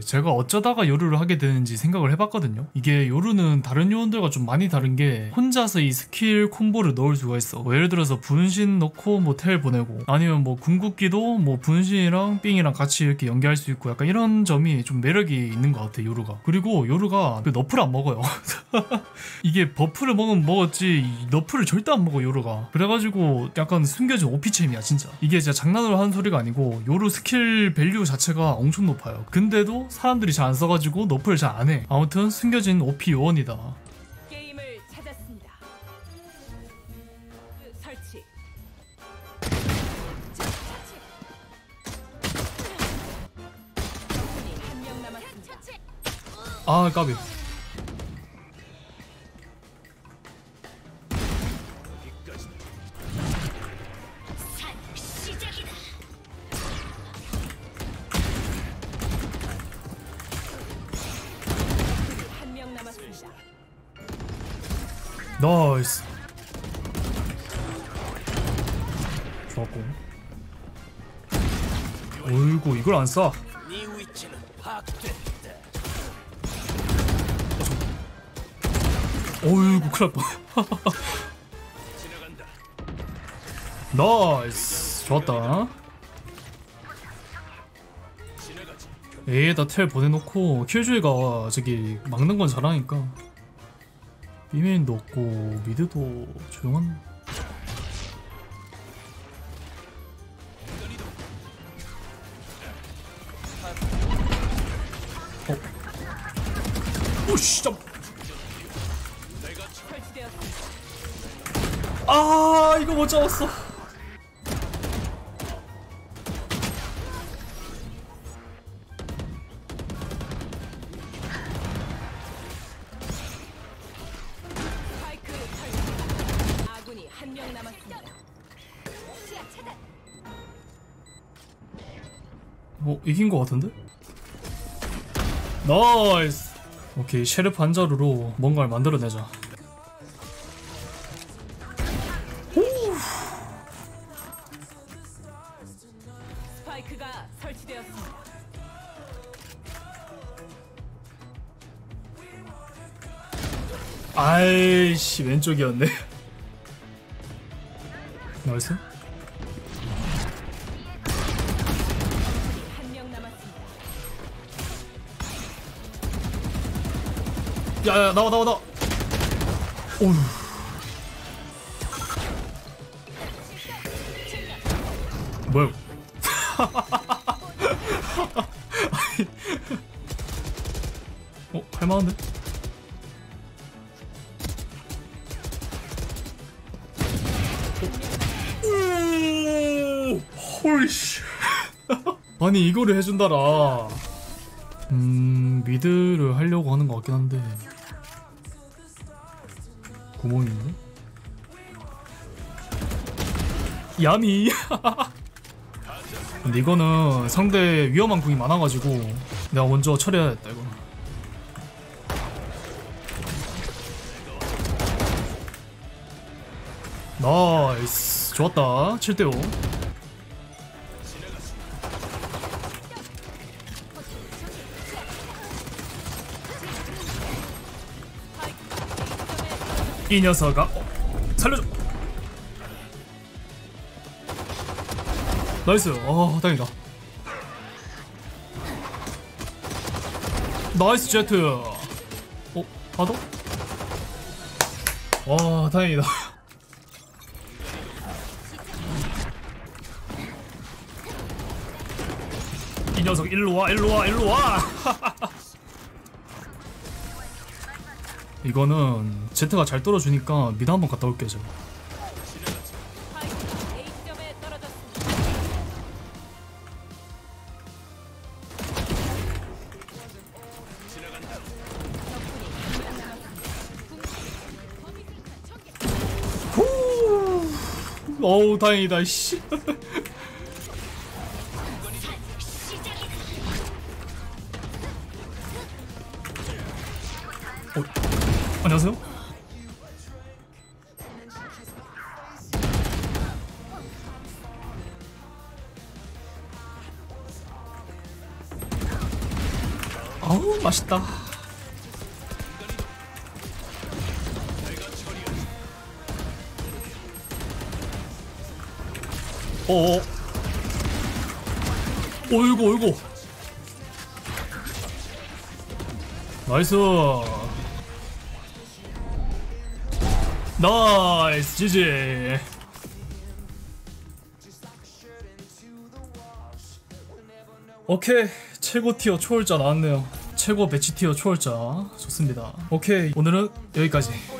제가 어쩌다가 요루를 하게 되는지 생각을 해봤거든요. 이게 요루는 다른 요원들과 좀 많이 다른 게 혼자서 이 스킬 콤보를 넣을 수가 있어. 뭐 예를 들어서 분신 넣고 뭐 텔 보내고, 아니면 뭐 궁극기도 뭐 분신이랑 삥이랑 같이 이렇게 연계할 수 있고, 약간 이런 점이 좀 매력이 있는 것 같아 요루가. 그리고 요루가 그 너프를 안 먹어요. 이게 버프를 먹었지 너프를 절대 안 먹어 요루가. 그래가지고 약간 숨겨진 OP챔이야 진짜. 이게 진짜 장난으로 하는 소리가 아니고 요루 스킬 밸류 자체가 엄청 높아요. 근데도 사람들이 잘 안 써가지고 너프를 잘 안 해. 아무튼 숨겨진 OP 요원이다. 게임을 찾았습니다. 설치. 적군이 한 명 남았습니다. 아 까비. 한 명 남았습니다. 나이스. 좋았고. 어이구 이걸 안 쏴. 네 위치는 파악됐다. 어이구 큰일 났다. 지나간다. 나이스. 좋았다. 지나가지. A에다 텔 보내놓고 킬조이가 저기 막는 건 잘하니까 B메인도 없고 미드도 조용한. 오씨 참. 설치되었습니다. 아 이거 못 잡았어. 스파이크 설치. 아군이 한 명 남았습니다. 시야 차단. 이긴 거 같은데? 나이스. 오케이 셰르프 한 자루로 뭔가를 만들어내자. 스파이크가 설치되었습니다. 아이씨 왼쪽이었네. 나이스. 한 명 남았습니다. 야야 나와. 오우. 뭐야? 할만한데? 오! 홀씨. 아니 이거를 해준다라. 미드를 하려고 하는 것 같긴 한데 구멍이 있네? 야미. 근데 이거는 상대 위험한 궁이 많아가지고 내가 먼저 처리해야겠다 이거. 나이스. 좋았다. 7대5. 이 녀석아 살려줘. 나이스. 다행이다. 나이스 제트. 받아? 와 다행이다. 이 녀석 일로와. 이거는 제트가 잘 떨어주니까 미드 한번 갔다 올게 제가. 스파이크가 A점에 떨어졌습니다. 어우 다행이다 씨. 안녕하세요. 아우 맛있다. 어어. 어이구 어이구. 나이스. 나이스 지지. 오케이, 최고 티어 초월자 나왔네요. 최고 배치 티어 초월자 좋습니다. 오케이, 오늘은 여기까지.